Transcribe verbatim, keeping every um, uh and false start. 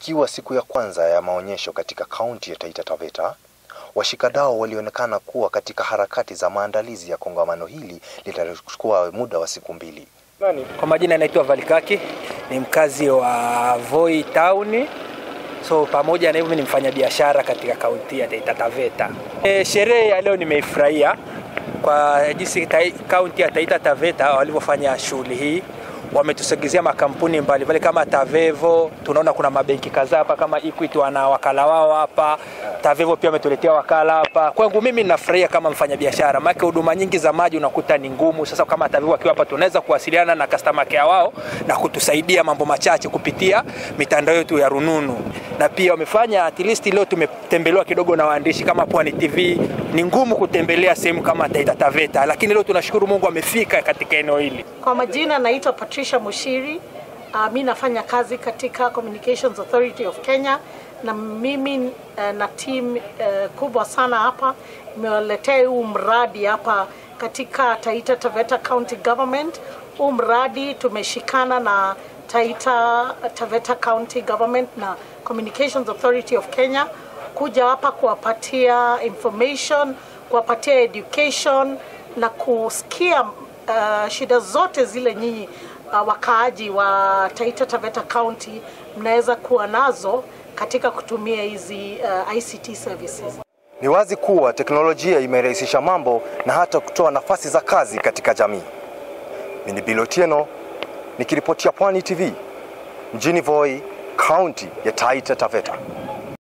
Ikiwa siku ya kwanza ya maonyesho katika kaunti ya Taita Taveta, washikadau walionekana kuwa katika harakati za maandalizi ya kongamano hili litachukua muda wa siku mbili. Kwa majina naitwa Valikaki, ni mkazi wa Voi Town. So pamoja na hivyo ni mfanyabiashara katika kaunti ya Taita Taveta. E, sherehe ya leo nimeifurahia kwa jinsi kaunti ya Taita Taveta walivyofanya shughuli hii. Wametusogezea makampuni mbalimbali kama Tavevo, tunaona kuna mabenki kadhaa hapa kama Equity wana wakala wao hapa. Tavevo pia wametuletea wakala hapa. Kwangu mimi ninafurahia kama mfanyabiashara, maana huduma nyingi za maji unakuta ni ngumu. Sasa kama Tavevo akiwa hapa tunaweza kuwasiliana na customer care wao na kutusaidia mambo machache kupitia mitandao yetu ya rununu. Na pia wamefanya at least leo tumetembelewa kidogo na waandishi kama Pwani T V. Ni ngumu kutembelea sehemu kama Taita Taveta, lakini leo tunashukuru Mungu amefika katika eneo hili. Kwa majina naitwa Patricia Mushiri. Uh, mimi nafanya kazi katika Communications Authority of Kenya, na mimi uh, na team uh, kubwa sana hapa nimewaletea huu mradi hapa katika Taita Taveta County Government. Huu mradi tumeshikana na Taita Taveta County Government na Communications Authority of Kenya kuja hapa kuwapatia information, kuwapatia education na kusikia uh, shida zote zile nyinyi uh, wakaaji wa Taita Taveta County mnaweza kuwa nazo katika kutumia hizi uh, I C T services. Ni wazi kuwa teknolojia imerahisisha mambo na hata kutoa nafasi za kazi katika jamii. Mimi ni Bilotieno nikiripotia Pwani T V mjini Voi, kaunti ya Taita Taveta.